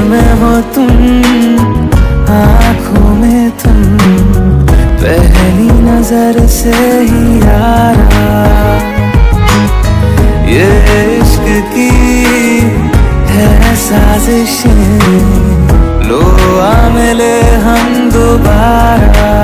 में हो तुम, आँखों में तुम, पहली नजर से ही यारा। ये इश्क की है साजिशें, लो आ मिले हम दोबारा।